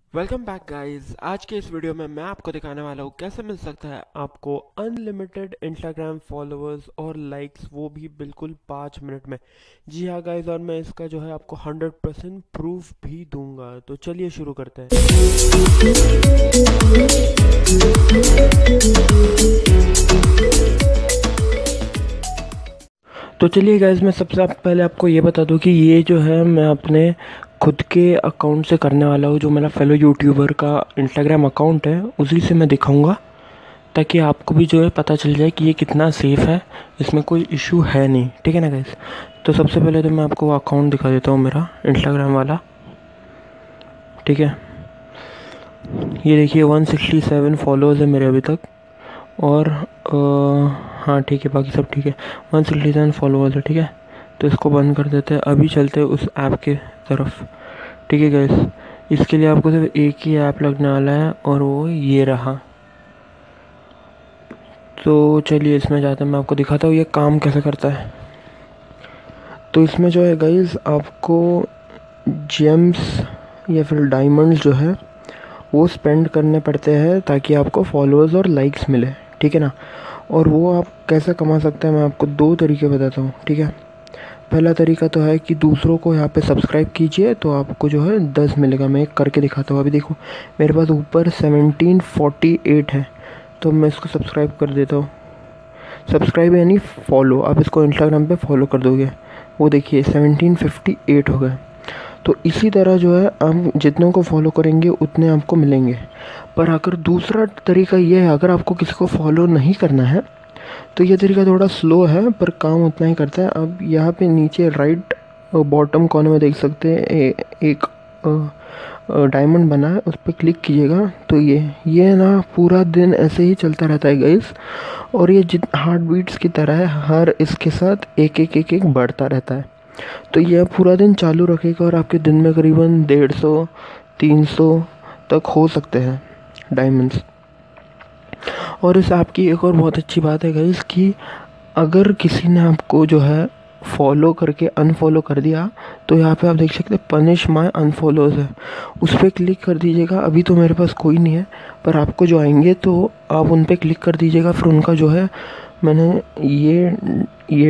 Welcome back guys. आज के इस वीडियो में मैं आपको दिखाने वाला हूँ कैसे मिल सकता है आपको अनलिमिटेड इंस्टाग्राम फॉलोअर्स और लाइक्स, वो भी बिल्कुल 5 मिनट में। जी हाँ गाइस, और मैं इसका जो है आपको 100% प्रूफ भी दूंगा। तो चलिए शुरू करते हैं। तो चलिए गाइस, मैं सबसे पहले आपको ये बता दूं कि ये जो है मैं अपने खुद के अकाउंट से करने वाला हूँ। जो मेरा फेलो यूट्यूबर का इंस्टाग्राम अकाउंट है उसी से मैं दिखाऊंगा, ताकि आपको भी जो है पता चल जाए कि ये कितना सेफ़ है, इसमें कोई इशू है नहीं। ठीक है ना गाइस। तो सबसे पहले तो मैं आपको वो अकाउंट दिखा देता हूँ, मेरा इंस्टाग्राम वाला। ठीक है, ये देखिए 167 फॉलोअर्स है मेरे अभी तक। और हाँ ठीक है, बाकी सब ठीक है। 167 फॉलोअर्स है। ठीक है, तो इसको बंद कर देते हैं। अभी चलते हैं उस ऐप के तरफ। ठीक है गाइस, इसके लिए आपको सिर्फ एक ही ऐप लगने वाला है और वो ये रहा। तो चलिए इसमें जाते हैं, मैं आपको दिखाता हूँ ये काम कैसे करता है। तो इसमें जो है गाइस, आपको जेम्स या फिर डायमंड्स जो है वो स्पेंड करने पड़ते हैं ताकि आपको फॉलोअर्स और लाइक्स मिले। ठीक है ना। और वो आप कैसे कमा सकते हैं, मैं आपको दो तरीके बताता हूँ। ठीक है, पहला तरीका तो है कि दूसरों को यहाँ पे सब्सक्राइब कीजिए तो आपको जो है 10 मिलेगा। मैं एक करके दिखाता हूँ। अभी देखो मेरे पास ऊपर 1748 है, तो मैं इसको सब्सक्राइब कर देता हूँ। सब्सक्राइब यानी फॉलो, आप इसको इंस्टाग्राम पे फॉलो कर दोगे। वो देखिए 1758 हो गए। तो इसी तरह जो है हम जितनों को फॉलो करेंगे उतने आपको मिलेंगे। पर अगर दूसरा तरीका ये है, अगर आपको किसी को फॉलो नहीं करना है तो ये तरीका थोड़ा स्लो है पर काम उतना ही करता है। अब यहाँ पे नीचे राइट बॉटम कॉर्नर में देख सकते हैं एक डायमंड बना है, उस पर क्लिक कीजिएगा तो ये ना पूरा दिन ऐसे ही चलता रहता है गाइस। और ये जित हार्ट बीट्स की तरह है, हर इसके साथ एक एक बढ़ता रहता है। तो यह पूरा दिन चालू रखेगा और आपके दिन में करीबन 150 300 तक हो सकते हैं डायमंड्स। और इस ऐप की एक और बहुत अच्छी बात है गाइस कि अगर किसी ने आपको जो है फॉलो करके अनफॉलो कर दिया तो यहाँ पे आप देख सकते हैं पनिश माय अनफॉलोज है, उस पर क्लिक कर दीजिएगा। अभी तो मेरे पास कोई नहीं है, पर आपको जो आएंगे तो आप उन पर क्लिक कर दीजिएगा। फिर उनका जो है मैंने ये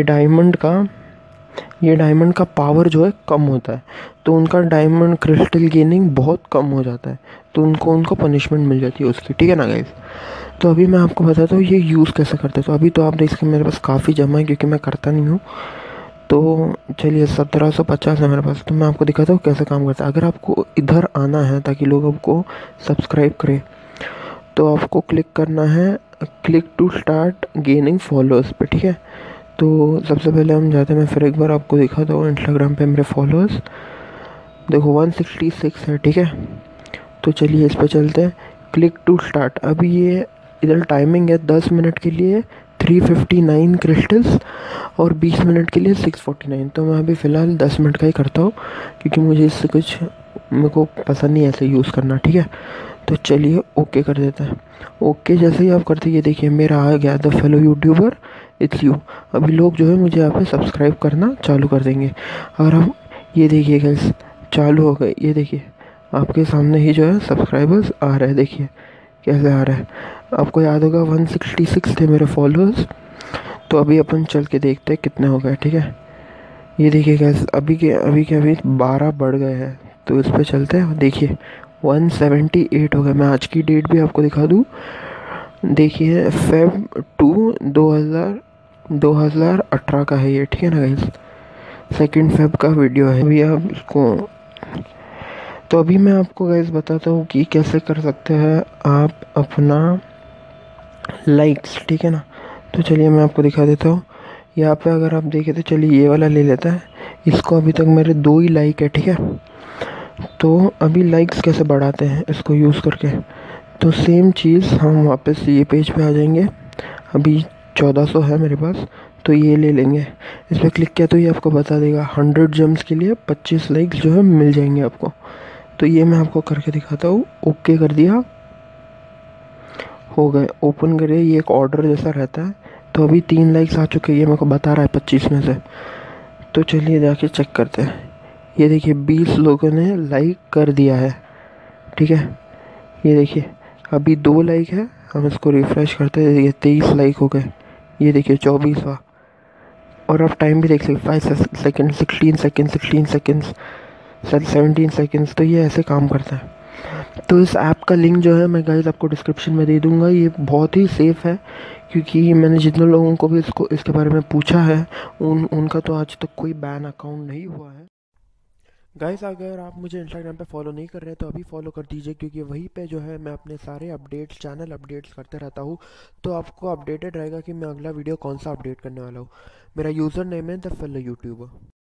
डायमंड का पावर जो है कम होता है, तो उनका डायमंड क्रिस्टल गेनिंग बहुत कम हो जाता है, तो उनको पनिशमेंट मिल जाती है उसकी। ठीक है ना गाइस। तो अभी मैं आपको बताता हूँ ये यूज़ कैसे करते हैं। तो अभी तो आप देख सकते मेरे पास काफ़ी जमा है क्योंकि मैं करता नहीं हूँ। तो चलिए 1750 है मेरे पास। तो मैं आपको दिखाता हूँ कैसे काम करता है। अगर आपको इधर आना है ताकि लोग आपको सब्सक्राइब करें तो आपको क्लिक करना है click to start gaining followers पे। ठीक है, तो सबसे पहले हम जाते हैं। मैं फिर एक बार आपको दिखाता हूँ इंस्टाग्राम पे मेरे फॉलोअर्स देखो 166 है। ठीक है, तो चलिए इस पर चलते हैं। Click to start. अभी ये इधर टाइमिंग है 10 मिनट के लिए 359 क्रिस्टल्स और 20 मिनट के लिए 649। तो मैं अभी फ़िलहाल 10 मिनट का ही करता हूँ क्योंकि मुझे इससे कुछ मेरे को पसंद नहीं ऐसे यूज़ करना। ठीक है, तो चलिए ओके कर देते हैं। ओके जैसे ही आप करते ये देखिए मेरा आ गया the fellow YouTuber it's you. अभी लोग जो है मुझे यहाँ पे सब्सक्राइब करना चालू कर देंगे। अगर हम ये देखिए गाइस चालू हो गए, ये देखिए आपके सामने ही जो है सब्सक्राइबर्स आ रहे हैं। देखिए कैसे आ रहा है। आपको याद होगा 166 थे मेरे फॉलोअर्स। तो अभी अपन चल के देखते हैं कितने हो गए। ठीक है, ये देखिए गैस अभी 12 बढ़ गए हैं। तो इस पर चलते हैं। देखिए 178 हो गए। मैं आज की डेट भी आपको दिखा दूँ। देखिए Feb 2 2018 का है ये। ठीक है ना गाइस, 2 फेब का वीडियो है। अभी आप इसको तो अभी मैं आपको गाइस बताता हूँ कि कैसे कर सकते हैं आप अपना लाइक्स। ठीक है ना, तो चलिए मैं आपको दिखा देता हूँ। यहाँ पे अगर आप देखें तो चलिए ये वाला ले लेता है। इसको अभी तक मेरे 2 ही लाइक है। ठीक है, तो अभी लाइक्स कैसे बढ़ाते हैं इसको यूज़ करके। तो सेम चीज़ हम वापस ये पेज पे आ जाएंगे। अभी 1400 है मेरे पास, तो ये ले लेंगे। इस पर क्लिक किया तो ये आपको बता देगा 100 जेम्स के लिए 25 लाइक्स जो है मिल जाएंगे आपको। तो ये मैं आपको करके दिखाता हूँ। ओके कर दिया, हो गए। ओपन करिए, ये एक ऑर्डर जैसा रहता है। तो अभी 3 लाइक्स आ चुके हैं, ये मेरे को बता रहा है 25 में से। तो चलिए जाके चेक करते हैं। ये देखिए 20 लोगों ने लाइक कर दिया है। ठीक है, ये देखिए अभी 2 लाइक है, हम इसको रिफ़्रेश करते हैं, ये 23 लाइक हो गए, ये देखिए 24वां। और आप टाइम भी देख सकते, 5 सेकेंड, 16 सेकेंड, 16 सेकेंड्स, 17 सेकेंड्स। तो ये ऐसे काम करता है। तो इस ऐप का लिंक जो है मैं गाइस आपको डिस्क्रिप्शन में दे दूँगा। ये बहुत ही सेफ़ है, क्योंकि मैंने जितने लोगों को भी इसके बारे में पूछा है, उनका तो आज तक कोई बैन अकाउंट नहीं हुआ है। गाइस अगर आप मुझे इंस्टाग्राम पे फॉलो नहीं कर रहे तो अभी फॉलो कर दीजिए, क्योंकि वहीं पे जो है मैं अपने सारे अपडेट्स, चैनल अपडेट्स करते रहता हूँ। तो आपको अपडेटेड रहेगा कि मैं अगला वीडियो कौन सा अपडेट करने वाला हूँ। मेरा यूज़र नेम है द फेलो यूट्यूबर।